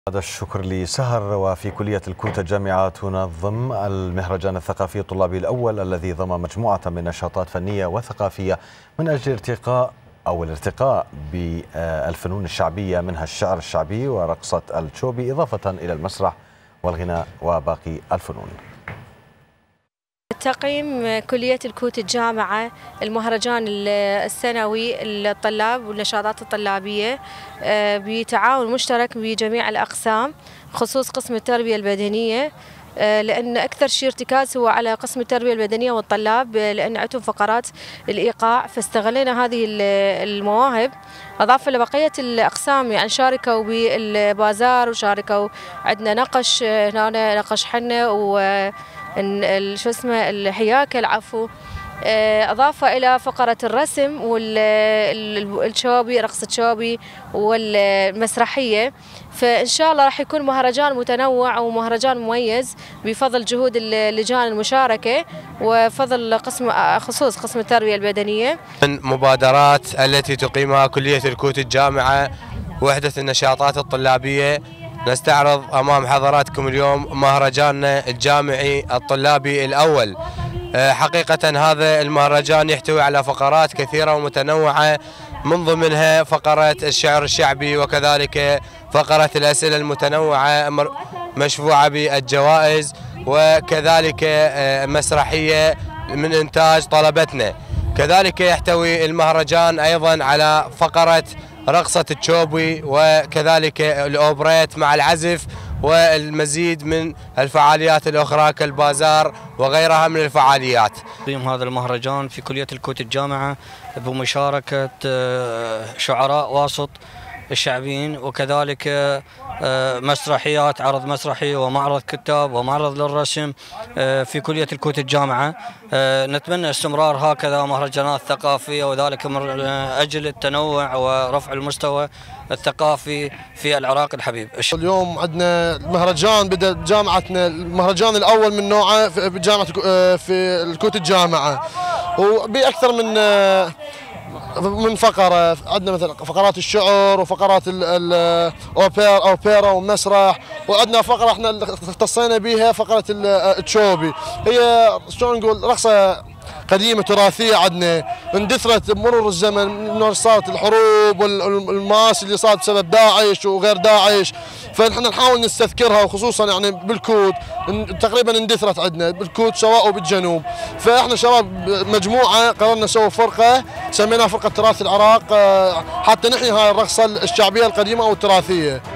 هذا الشكر لسهر. وفي كلية الكوت الجامعة تنظم المهرجان الثقافي الطلابي الأول الذي ضم مجموعة من نشاطات فنية وثقافية من أجل الارتقاء بالفنون الشعبية، منها الشعر الشعبي ورقصة التشوبي، إضافة إلى المسرح والغناء وباقي الفنون. تقييم كلية الكوت الجامعة المهرجان السنوي للطلاب والنشاطات الطلابية بتعاون مشترك بجميع الأقسام، خصوص قسم التربية البدنية، لأن أكثر شيء ارتكاز هو على قسم التربية البدنية والطلاب، لأن عندهم فقرات الإيقاع، فاستغلينا هذه المواهب. أضافة لبقية الأقسام، يعني شاركوا بالبازار وشاركوا، عندنا نقش هنا، نقش حنة شو اسمه الحياكة العفو، أضافة إلى فقرة الرسم والشوبي، رقص الشوبي والمسرحية. فإن شاء الله راح يكون مهرجان متنوع ومهرجان مميز بفضل جهود اللجان المشاركة وفضل خصوص قسم التربية البدنية. من مبادرات التي تقيمها كلية الكوت الجامعة وحدة النشاطات الطلابية، نستعرض أمام حضراتكم اليوم مهرجاننا الجامعي الطلابي الأول. حقيقة هذا المهرجان يحتوي على فقرات كثيرة ومتنوعة، من ضمنها فقرة الشعر الشعبي، وكذلك فقرة الأسئلة المتنوعة مشفوعة بالجوائز، وكذلك مسرحية من إنتاج طلبتنا. كذلك يحتوي المهرجان أيضا على فقرة رقصة التشوبي، وكذلك الأوبريت مع العزف، والمزيد من الفعاليات الأخرى كالبازار وغيرها من الفعاليات. تقييم هذا المهرجان في كلية الكوت الجامعة بمشاركة شعراء واسط الشعبيين، وكذلك مسرحيات، عرض مسرحي ومعرض كتاب ومعرض للرسم في كلية الكوت الجامعة. نتمنى استمرار هكذا مهرجانات ثقافية، وذلك من أجل التنوع ورفع المستوى الثقافي في العراق الحبيب. اليوم عندنا مهرجان بدأ جامعتنا، المهرجان الأول من نوعه في جامعة في الكوت الجامعة، وبأكثر من فقرة. عندنا مثلا فقرات الشعر وفقرات الأوبرا ومسرح، وعندنا فقرة احنا اختصينا بها فقرة التشوبي، هي شلون نقول رقصة قديمة تراثية عندنا، اندثرت بمرور الزمن من صارت الحروب والمآسي اللي صارت بسبب داعش وغير داعش، فنحن نحاول نستذكرها، وخصوصا يعني بالكوت تقريبا اندثرت عندنا بالكوت سواء وبالجنوب. فاحنا شباب مجموعة قررنا نسوي فرقة سميناها فرقة تراث العراق، حتى نحيي هاي الرقصة الشعبية القديمة او التراثية.